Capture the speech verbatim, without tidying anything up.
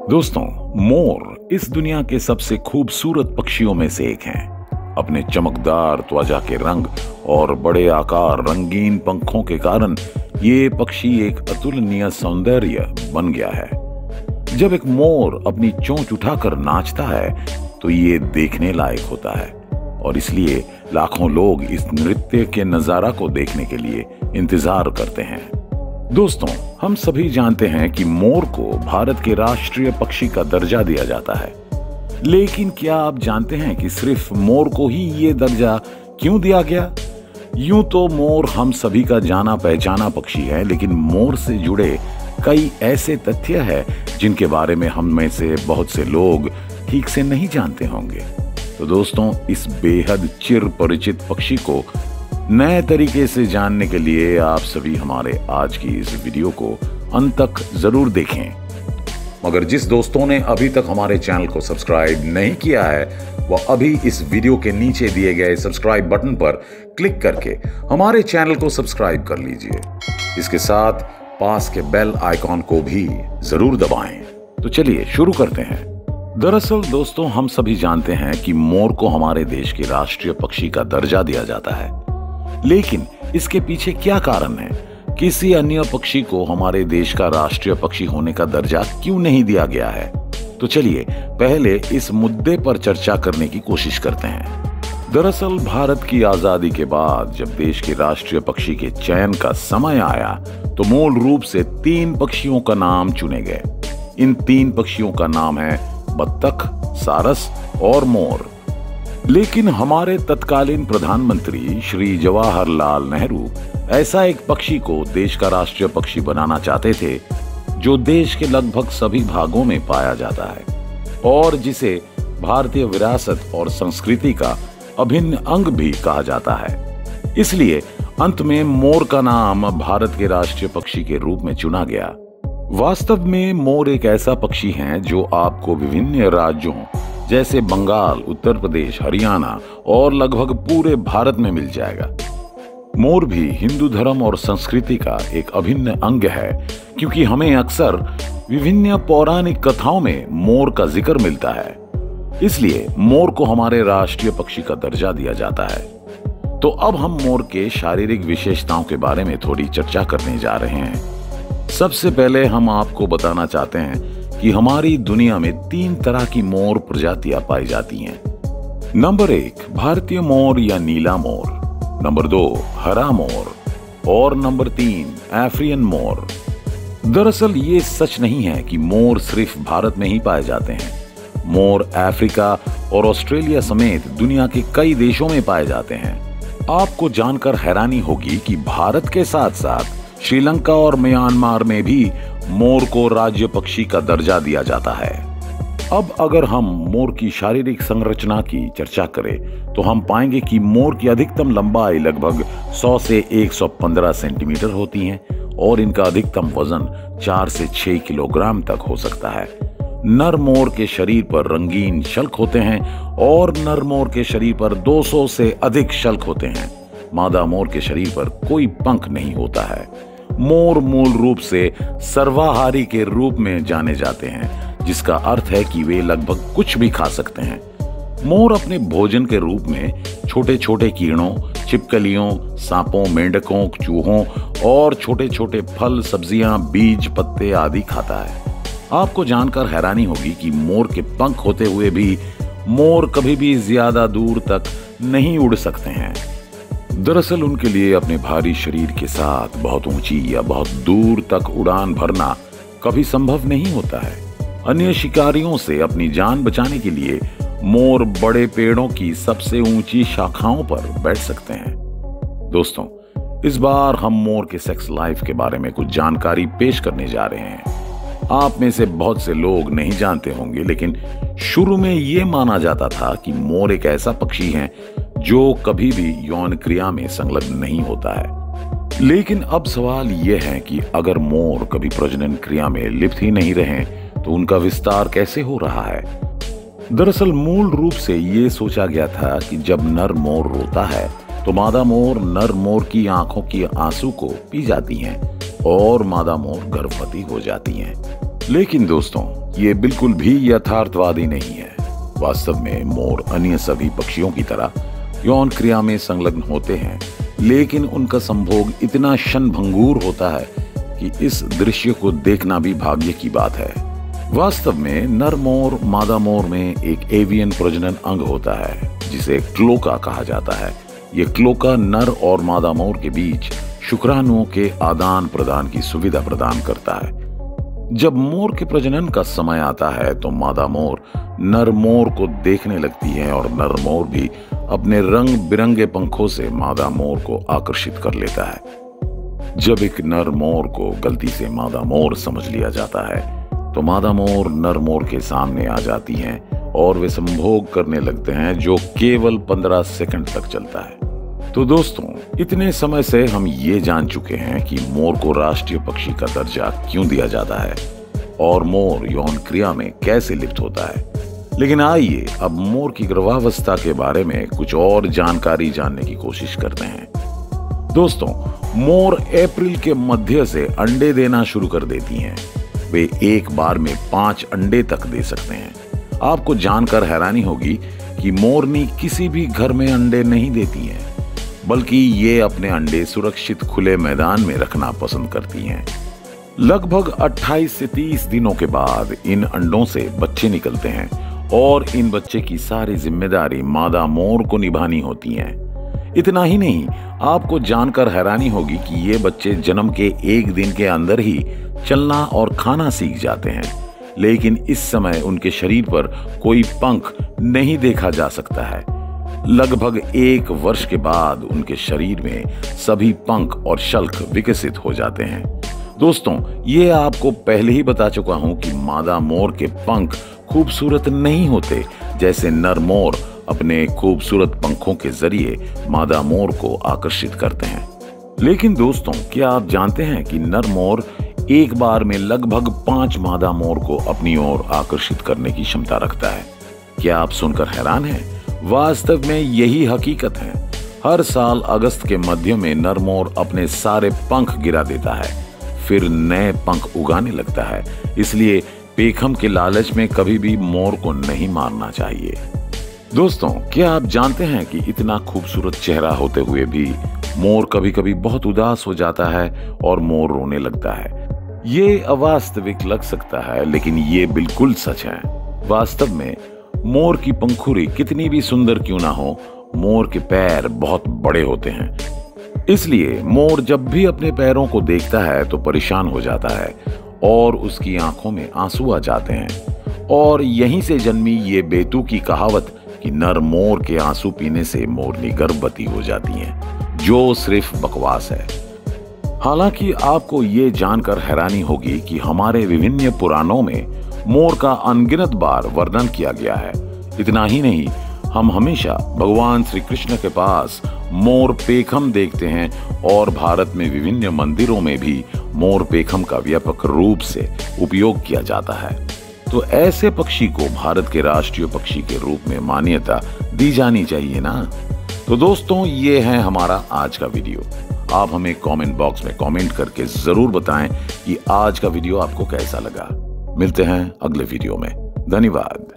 दोस्तों, मोर इस दुनिया के सबसे खूबसूरत पक्षियों में से एक हैं। अपने चमकदार त्वचा के रंग और बड़े आकार, रंगीन पंखों के कारण ये पक्षी एक अतुलनीय सौंदर्य बन गया है। जब एक मोर अपनी चोंच उठाकर नाचता है तो ये देखने लायक होता है और इसलिए लाखों लोग इस नृत्य के नजारा को देखने के लिए इंतजार करते हैं। दोस्तों, हम सभी जानते हैं कि मोर को भारत के राष्ट्रीय पक्षी का दर्जा दिया जाता है, लेकिन क्या आप जानते हैं कि सिर्फ मोर को ही ये दर्जा क्यों दिया गया? यूं तो मोर हम सभी का जाना पहचाना पक्षी है, लेकिन मोर से जुड़े कई ऐसे तथ्य हैं जिनके बारे में हम में से बहुत से लोग ठीक से नहीं जानते होंगे। तो दोस्तों, इस बेहद चिर परिचित पक्षी को नए तरीके से जानने के लिए आप सभी हमारे आज की इस वीडियो को अंत तक जरूर देखें। मगर जिस दोस्तों ने अभी तक हमारे चैनल को सब्सक्राइब नहीं किया है, वह अभी इस वीडियो के नीचे दिए गए सब्सक्राइब बटन पर क्लिक करके हमारे चैनल को सब्सक्राइब कर लीजिए। इसके साथ पास के बेल आइकॉन को भी जरूर दबाएं। तो चलिए शुरू करते हैं। दरअसल दोस्तों, हम सभी जानते हैं कि मोर को हमारे देश के राष्ट्रीय पक्षी का दर्जा दिया जाता है, लेकिन इसके पीछे क्या कारण है? किसी अन्य पक्षी को हमारे देश का राष्ट्रीय पक्षी होने का दर्जा क्यों नहीं दिया गया है? तो चलिए पहले इस मुद्दे पर चर्चा करने की कोशिश करते हैं। दरअसल भारत की आजादी के बाद जब देश के राष्ट्रीय पक्षी के चयन का समय आया तो मूल रूप से तीन पक्षियों का नाम चुने गए। इन तीन पक्षियों का नाम है बत्तख, सारस और मोर। लेकिन हमारे तत्कालीन प्रधानमंत्री श्री जवाहरलाल नेहरू ऐसा एक पक्षी को देश का राष्ट्रीय पक्षी बनाना चाहते थे जो देश के लगभग सभी भागों में पाया जाता है और जिसे भारतीय विरासत और संस्कृति का अभिन्न अंग भी कहा जाता है। इसलिए अंत में मोर का नाम भारत के राष्ट्रीय पक्षी के रूप में चुना गया। वास्तव में मोर एक ऐसा पक्षी है जो आपको विभिन्न राज्यों जैसे बंगाल, उत्तर प्रदेश, हरियाणा और लगभग पूरे भारत में मिल जाएगा। मोर भी हिंदू धर्म और संस्कृति का एक अभिन्न अंग है, क्योंकि हमें अक्सर विभिन्न पौराणिक कथाओं में मोर का जिक्र मिलता है। इसलिए मोर को हमारे राष्ट्रीय पक्षी का दर्जा दिया जाता है। तो अब हम मोर के शारीरिक विशेषताओं के बारे में थोड़ी चर्चा करने जा रहे हैं। सबसे पहले हम आपको बताना चाहते हैं कि हमारी दुनिया में तीन तरह की मोर प्रजातियां पाई जाती हैं। नंबर एक, भारतीय मोर या नीला मोर। नंबर दो, हरा मोर। और नंबर तीन, अफ्रीकन मोर। दरअसल ये सच नहीं है कि मोर सिर्फ भारत में ही पाए जाते हैं। मोर अफ्रीका और ऑस्ट्रेलिया समेत दुनिया के कई देशों में पाए जाते हैं। आपको जानकर हैरानी होगी कि भारत के साथ साथ श्रीलंका और म्यांमार में भी मोर को राज्य पक्षी का दर्जा दिया जाता है। अब अगर हम मोर की शारीरिक संरचना की चर्चा करें तो हम पाएंगे कि मोर की अधिकतम लंबाई लगभग सौ से एक सौ पंद्रह सेंटीमीटर होती है और इनका अधिकतम वजन चार से छह किलोग्राम तक हो सकता है। नर मोर के शरीर पर रंगीन शल्क होते हैं और नर मोर के शरीर पर दो सौ से अधिक शल्क होते हैं। मादा मोर के शरीर पर कोई पंख नहीं होता है। मोर मूल रूप से सर्वाहारी के रूप में जाने जाते हैं, जिसका अर्थ है कि वे लगभग कुछ भी खा सकते हैं। मोर अपने भोजन के रूप में छोटे छोटे कीड़ों, छिपकलियों, सांपों, मेंढकों, चूहों और छोटे छोटे फल, सब्जियां, बीज, पत्ते आदि खाता है। आपको जानकर हैरानी होगी कि मोर के पंख होते हुए भी मोर कभी भी ज्यादा दूर तक नहीं उड़ सकते हैं। दरअसल उनके लिए अपने भारी शरीर के साथ बहुत ऊंची या बहुत दूर तक उड़ान भरना कभी संभव नहीं होता है। अन्य शिकारियों से अपनी जान बचाने के लिए मोर बड़े पेड़ों की सबसे ऊंची शाखाओं पर बैठ सकते हैं। दोस्तों, इस बार हम मोर के सेक्स लाइफ के बारे में कुछ जानकारी पेश करने जा रहे हैं। आप में से बहुत से लोग नहीं जानते होंगे, लेकिन शुरू में यह माना जाता था कि मोर एक ऐसा पक्षी है जो कभी भी यौन क्रिया में संलग्न नहीं होता है। लेकिन अब सवाल यह है कि अगर मोर कभी प्रजनन क्रिया में लिप्त ही नहीं रहे तो उनका विस्तार कैसे हो रहा है? दरअसल मूल रूप से ये सोचा गया था कि जब नर मोर रोता है तो मादा मोर नर मोर की आंखों की आंसू को पी जाती हैं और मादा मोर गर्भवती हो जाती हैं। लेकिन दोस्तों, ये बिल्कुल भी यथार्थवादी नहीं है। वास्तव में मोर अन्य सभी पक्षियों की तरह यौन क्रिया में संलग्न होते हैं, लेकिन उनका संभोग इतना क्षणभंगुर होता है कि इस दृश्य को देखना भी भाग्य की बात है। वास्तव में नर मोर मादा मोर में एक एवियन प्रजनन अंग होता है जिसे क्लोका कहा जाता है। ये क्लोका नर और मादा मोर के बीच शुक्राणुओं के आदान प्रदान की सुविधा प्रदान करता है। जब मोर के प्रजनन का समय आता है तो मादा मोर नर मोर को देखने लगती है और नर मोर भी अपने रंग बिरंगे पंखों से मादा मोर को आकर्षित कर लेता है। जब एक नर मोर को गलती से मादा मोर समझ लिया जाता है तो मादा मोर नर मोर के सामने आ जाती हैं और वे संभोग करने लगते हैं, जो केवल पंद्रह सेकंड तक चलता है। तो दोस्तों, इतने समय से हम ये जान चुके हैं कि मोर को राष्ट्रीय पक्षी का दर्जा क्यों दिया जाता है और मोर यौन क्रिया में कैसे लिप्त होता है। लेकिन आइए अब मोर की गर्भावस्था के बारे में कुछ और जानकारी जानने की कोशिश करते हैं। दोस्तों, मोर अप्रैल के मध्य से अंडे देना शुरू कर देती हैं। वे एक बार में पांच अंडे तक दे सकते हैं। आपको जानकर हैरानी होगी कि मोरनी किसी भी घर में अंडे नहीं देती हैं, बल्कि ये अपने अंडे सुरक्षित खुले मैदान में रखना पसंद करती हैं। लगभग अट्ठाईस से तीस दिनों के बाद इन अंडों से बच्चे निकलते हैं और इन बच्चे की सारी जिम्मेदारी मादा मोर को निभानी होती है। इतना ही नहीं, आपको जानकर हैरानी होगी कि ये बच्चे जन्म के एक दिन के अंदर ही चलना और खाना सीख जाते हैं, लेकिन इस समय उनके शरीर पर कोई पंख नहीं देखा जा सकता है। लगभग एक वर्ष के बाद उनके शरीर में सभी पंख और शल्क विकसित हो जाते हैं। दोस्तों, ये आपको पहले ही बता चुका हूं कि मादा मोर के पंख खूबसूरत नहीं होते जैसे नर मोर अपने खूबसूरत पंखों के जरिए मादा मोर को आकर्षित करते हैं। लेकिन दोस्तों, क्या आप जानते हैं कि नर मोर एक बार में लगभग पांच मादा मोर को अपनी ओर आकर्षित करने की क्षमता रखता है? क्या आप सुनकर हैरान हैं? वास्तव में यही हकीकत है। हर साल अगस्त के मध्य में नर मोर अपने सारे पंख गिरा देता है, फिर नए पंख उगाने लगता है। इसलिए पेखम के लालच में कभी भी मोर को नहीं मारना चाहिए। दोस्तों, क्या आप जानते हैं कि इतना खूबसूरत चेहरा होते हुए भी मोर कभी कभी बहुत उदास हो जाता है और मोर रोने लगता है। ये अवास्तविक लग सकता है, लेकिन ये बिल्कुल सच है। वास्तव में मोर की पंखुड़ी कितनी भी सुंदर क्यों ना हो, मोर के पैर बहुत बड़े होते हैं। इसलिए मोर जब भी अपने पैरों को देखता है तो परेशान हो जाता है और उसकी आंखों में आंसू आ जाते हैं। और यहीं से जन्मी ये बेतु की कहावत कि नर मोर के आंसू पीने से मोरनी गर्भवती हो जाती हैं, जो सिर्फ बकवास है। हालांकि आपको ये जानकर हैरानी होगी कि हमारे विभिन्न पुराणों में मोर का अनगिनत बार वर्णन किया गया है। इतना ही नहीं, हम हमेशा भगवान श्री कृष्ण के पास मोर पेखम देखते हैं और भारत में विभिन्न मंदिरों में भी मोर पेखम का व्यापक रूप से उपयोग किया जाता है। तो ऐसे पक्षी को भारत के राष्ट्रीय पक्षी के रूप में मान्यता दी जानी चाहिए ना। तो दोस्तों, ये है हमारा आज का वीडियो। आप हमें कमेंट बॉक्स में कमेंट करके जरूर बताएं कि आज का वीडियो आपको कैसा लगा। मिलते हैं अगले वीडियो में। धन्यवाद।